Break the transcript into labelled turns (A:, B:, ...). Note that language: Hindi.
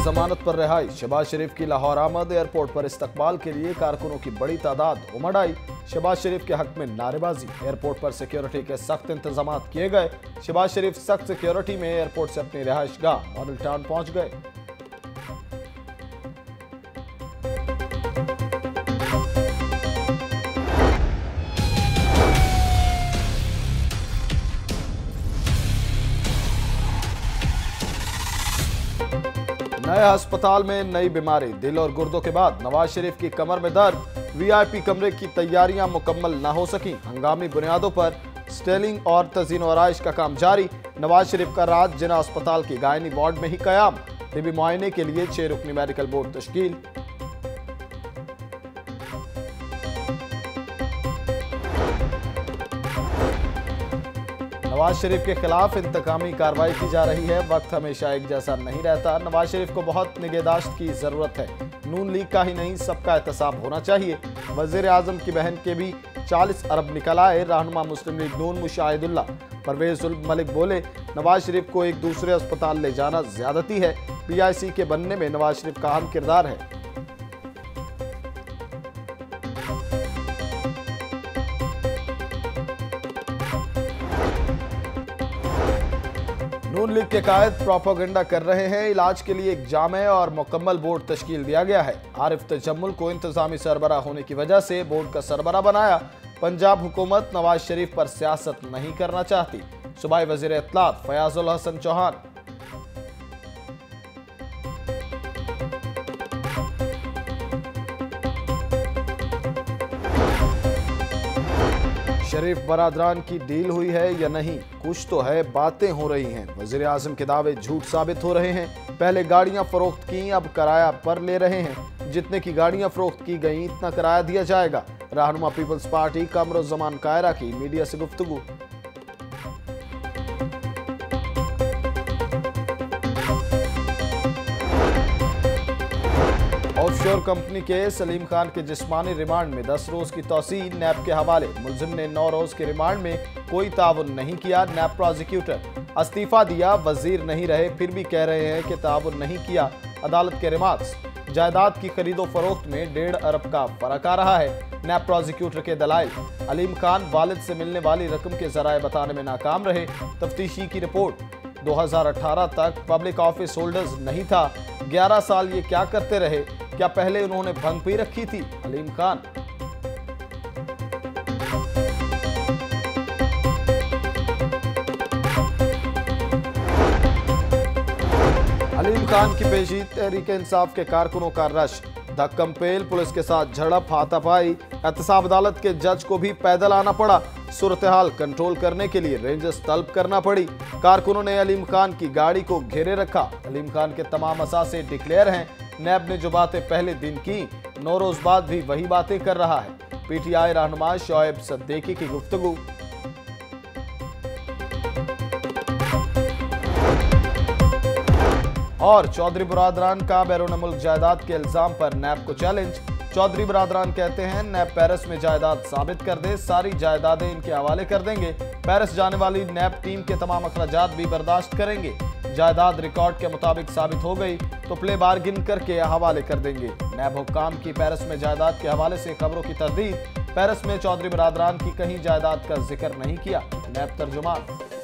A: जमानत पर रिहाई। शहबाज शरीफ की लाहौर आमद। एयरपोर्ट पर इस्तकबाल के लिए कारकुनों की बड़ी तादाद उमड़ आई। शहबाज शरीफ के हक में नारेबाजी। एयरपोर्ट पर सिक्योरिटी के सख्त इंतजाम किए गए। शहबाज शरीफ सख्त सिक्योरिटी में एयरपोर्ट से अपनी रिहाइशगाह मॉडल टाउन पहुंच गए। नए अस्पताल में नई बीमारी। दिल और गुर्दों के बाद नवाज शरीफ की कमर में दर्द। वीआईपी कमरे की तैयारियां मुकम्मल न हो सकी। हंगामी बुनियादों पर स्टेलिंग और तज़ीन और आराइश का काम जारी। नवाज शरीफ का राज जिना अस्पताल की गायनी वार्ड में ही कयाम। टीबी मुआयने के लिए 6 रुकनी मेडिकल बोर्ड तश्कील। नवाज शरीफ के खिलाफ इंतकामी कार्रवाई की जा रही है। वक्त हमेशा एक जैसा नहीं रहता। नवाज शरीफ को बहुत निगहदाश्त की जरूरत है। नून लीग का ही नहीं, सबका एहतसाब होना चाहिए। वजीर आजम की बहन के भी 40 अरब निकल आए। रहनुमा मुस्लिम लीग नून मुशाहिदुल्लाह परवेज उल मलिक बोले, नवाज शरीफ को एक दूसरे अस्पताल ले जाना ज्यादती है। PIC के बनने में नवाज शरीफ का अहम किरदार है। नून लीग के कायद प्रोपेगेंडा कर रहे हैं। इलाज के लिए एक जामे और मुकम्मल बोर्ड तश्कील दिया गया है। आरिफ तजम्मुल को इंतजामी सरबराह होने की वजह से बोर्ड का सरबराह बनाया। पंजाब हुकूमत नवाज शरीफ पर सियासत नहीं करना चाहती। सूबाई वजीर इत्तलात फयाजुल हसन चौहान। शरीफ बरादरान की डील हुई है या नहीं, कुछ तो है, बातें हो रही हैं। वजीर आजम के दावे झूठ साबित हो रहे हैं। पहले गाड़ियां फरोख्त की, अब किराया पर ले रहे हैं। जितने की गाड़ियां फरोख्त की गई इतना किराया दिया जाएगा। रहनुमा पीपल्स पार्टी कमरुज़्ज़मान कायरा की मीडिया से गुफ्तगू। ऑफशोर कंपनी के सलीम खान के जिस्मानी रिमांड में 10 रोज की तौसील। नैब के हवाले। मुलजिम ने 9 रोज के रिमांड में कोई ताउन नहीं किया। नैब प्रोसिक्यूटर इस्तीफा दिया, वजीर नहीं रहे, फिर भी कह रहे हैं कि ताउन नहीं किया। अदालत के रिमार्क्स। जायदाद की खरीदो फरोख्त में 1.5 अरब का फर्क आ रहा है। नैब प्रोसिक्यूटर के दलाइल। अलीम खान वालिद से मिलने वाली रकम के जराए बताने में नाकाम रहे। तफ्तीशी की रिपोर्ट। 2018 तक पब्लिक ऑफिस होल्डर्स नहीं था। 11 साल ये क्या करते रहे? क्या पहले उन्होंने भंग पी रखी थी? अलीम खान। अलीम खान की पेशी। तहरीक इंसाफ के कारकुनों का रश। धक्कमपेल, पुलिस के साथ झड़प, हाथापाई। एहतसाब अदालत के जज को भी पैदल आना पड़ा। सूरत हाल कंट्रोल करने के लिए रेंजर्स तलब करना पड़ी। कारकुनों ने अलीम खान की गाड़ी को घेरे रखा। अलीम खान के तमाम असासे डिक्लेयर हैं। नैब ने जो बातें पहले दिन की, 9 रोज बाद भी वही बातें कर रहा है। PTI रहनुमा शोएब सद्दीकी की गुफ्तगू। और चौधरी बरादरान का बैरून मुल्क जायदाद के इल्जाम पर नैब को चैलेंज। चौधरी बरादरान कहते हैं, नैब पेरिस में जायदाद साबित कर दे, सारी जायदादें इनके हवाले कर देंगे। पेरिस जाने वाली नैब टीम के तमाम अखराजात भी बर्दाश्त करेंगे। जायदाद रिकॉर्ड के मुताबिक साबित हो गई तो प्ले बार्गिन करके हवाले कर देंगे। नैब हुक्काम की पेरिस में जायदाद के हवाले से खबरों की तरदीद। पेरिस में चौधरी बरादरान की कहीं जायदाद का जिक्र नहीं किया। नैब तर्जुमान।